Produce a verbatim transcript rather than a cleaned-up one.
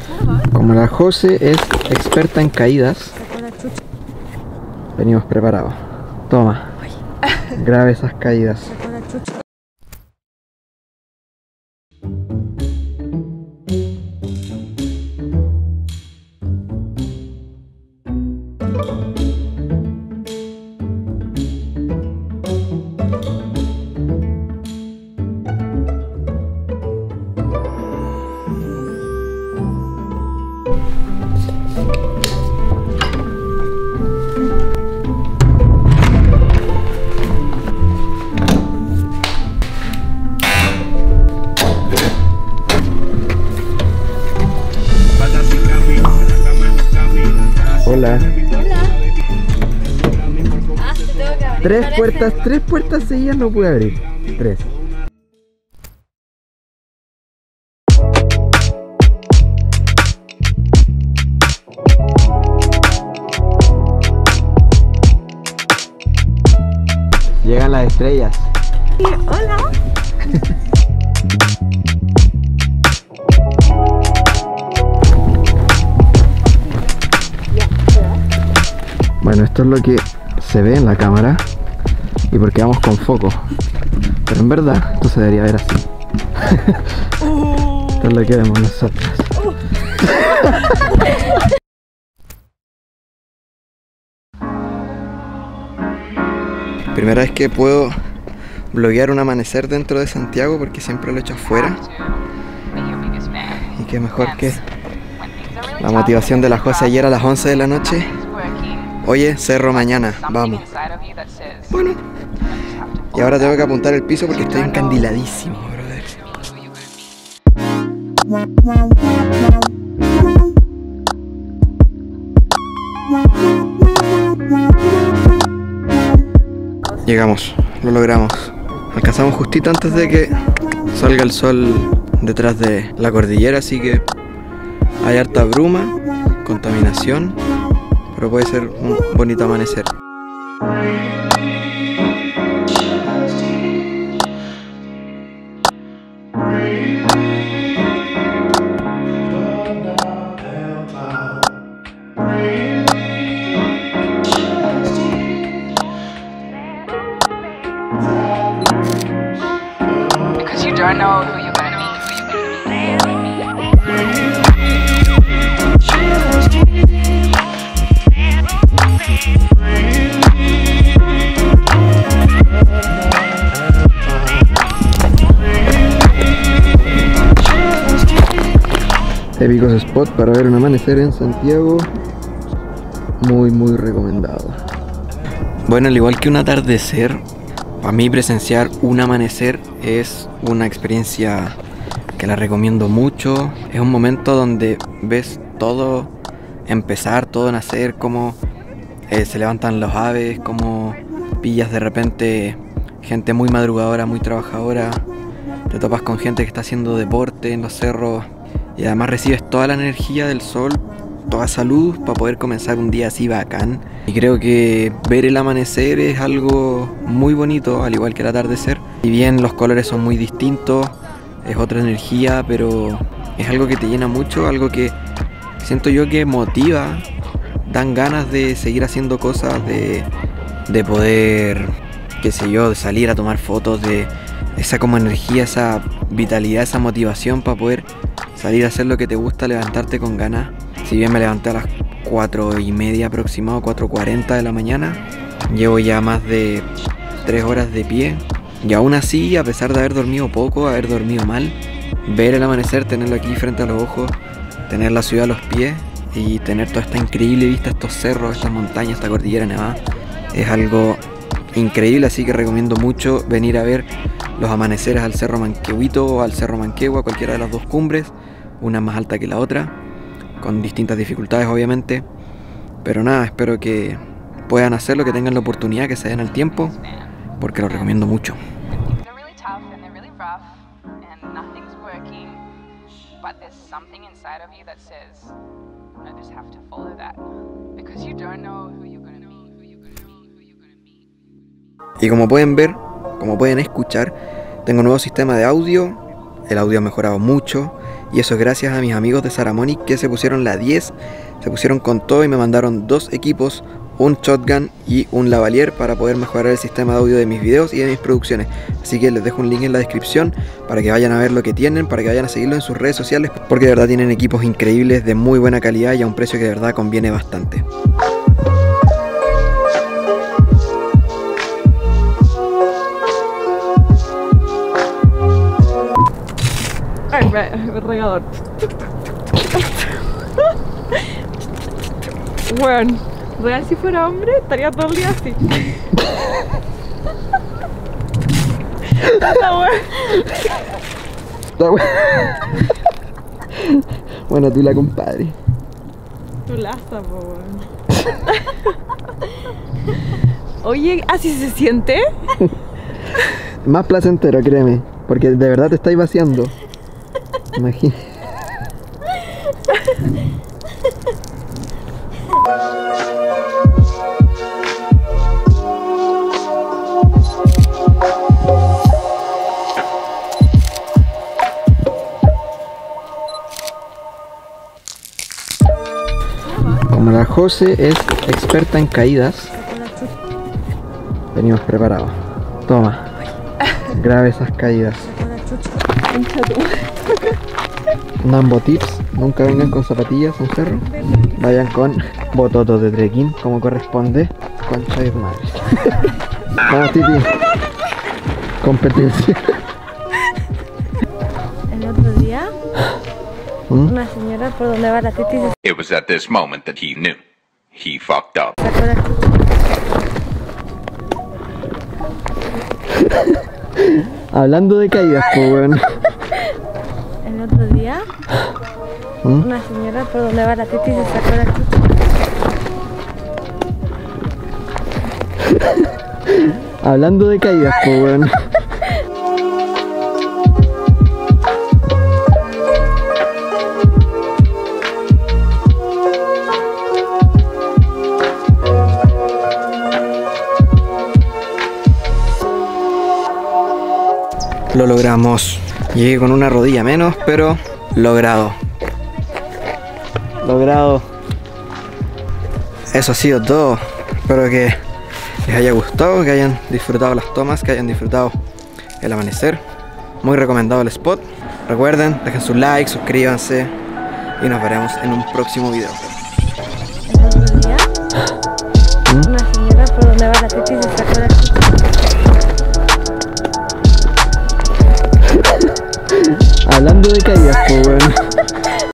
Como la Jose es experta en caídas, venimos preparados. Toma, grabe esas caídas. Hola. Tres puertas, tres puertas seguidas no pude abrir. Tres. Llegan las estrellas. Hola. Bueno, esto es lo que se ve en la cámara y porque vamos con foco, pero en verdad esto se debería ver así. Esto es lo que vemos nosotros. Primera vez que puedo bloguear un amanecer dentro de Santiago, porque siempre lo he hecho afuera, y qué mejor que la motivación de la Jose ayer a las once de la noche. Oye, cerro mañana, vamos. Bueno, y ahora tengo que apuntar el piso porque estoy encandiladísimo, brother. Llegamos, lo logramos. Alcanzamos justito antes de que salga el sol detrás de la cordillera, así que hay harta bruma, contaminación, pero puede ser un bonito amanecer. Because you don't know who you're gonna meet. Épicos spots para ver un amanecer en Santiago, muy muy recomendado. Bueno, al igual que un atardecer, para mí presenciar un amanecer es una experiencia que la recomiendo mucho. Es un momento donde ves todo empezar, todo nacer, cómo eh, se levantan los aves, cómo pillas de repente gente muy madrugadora, muy trabajadora, te topas con gente que está haciendo deporte en los cerros y además recibes toda la energía del sol, toda salud para poder comenzar un día así bacán. Y creo que ver el amanecer es algo muy bonito, al igual que el atardecer. Si bien los colores son muy distintos, es otra energía, pero es algo que te llena mucho, algo que siento yo que motiva, dan ganas de seguir haciendo cosas, de, de poder, qué sé yo, de salir a tomar fotos, de esa como energía, esa vitalidad, esa motivación para poder salir a hacer lo que te gusta, levantarte con ganas. Si bien me levanté a las cuatro y media aproximado, cuatro cuarenta de la mañana, llevo ya más de tres horas de pie. Y aún así, a pesar de haber dormido poco, haber dormido mal, ver el amanecer, tenerlo aquí frente a los ojos, tener la ciudad a los pies y tener toda esta increíble vista, estos cerros, estas montañas, esta cordillera nevada, es algo increíble. Así que recomiendo mucho venir a ver los amaneceres al Cerro Manquehuito o al Cerro Manquehue, cualquiera de las dos cumbres, una más alta que la otra, con distintas dificultades obviamente, pero nada, espero que puedan hacerlo, que tengan la oportunidad, que se den el tiempo, porque lo recomiendo mucho. Y como pueden ver, como pueden escuchar, tengo un nuevo sistema de audio, el audio ha mejorado mucho Y eso es gracias a mis amigos de Saramonic que se pusieron la diez, se pusieron con todo y me mandaron dos equipos, un shotgun y un lavalier para poder mejorar el sistema de audio de mis videos y de mis producciones. Así que les dejo un link en la descripción para que vayan a ver lo que tienen, para que vayan a seguirlo en sus redes sociales, porque de verdad tienen equipos increíbles de muy buena calidad y a un precio que de verdad conviene bastante. Ay, me, regador. Bueno, real si fuera hombre estaría todo el día así. Está bueno. Está bueno. Bueno, tú la compadre. Tu laza, po, weón. Oye, ¿así se siente? Más placentero, créeme, porque de verdad te estáis vaciando. Imagina. Como la José es experta en caídas, venimos preparados. Toma, grabe esas caídas. Nambo tips, nunca vengan con zapatillas en cerro, vayan con bototos de trekking como corresponde. Concha de madre. Vamos, Titi. Competencia. El otro día, ¿Mm? una señora por donde va la Titi se It was at this moment that he knew. He fucked up. sacó la chucha. Hablando de caídas, pues bueno. El otro día, ¿Mm? una señora por donde va la Titi se sacó la chucha. Hablando de caídas, pues bueno. Lo logramos. Llegué con una rodilla menos, pero logrado. Logrado. Eso ha sido todo. Espero que les haya gustado, que hayan disfrutado las tomas, que hayan disfrutado el amanecer. Muy recomendado el spot. Recuerden, dejen su like, suscríbanse y nos veremos en un próximo video. El otro día, ¿Mm? una señora por donde va la Titi se sacó la chucha. Hablando de caídas, pues bueno.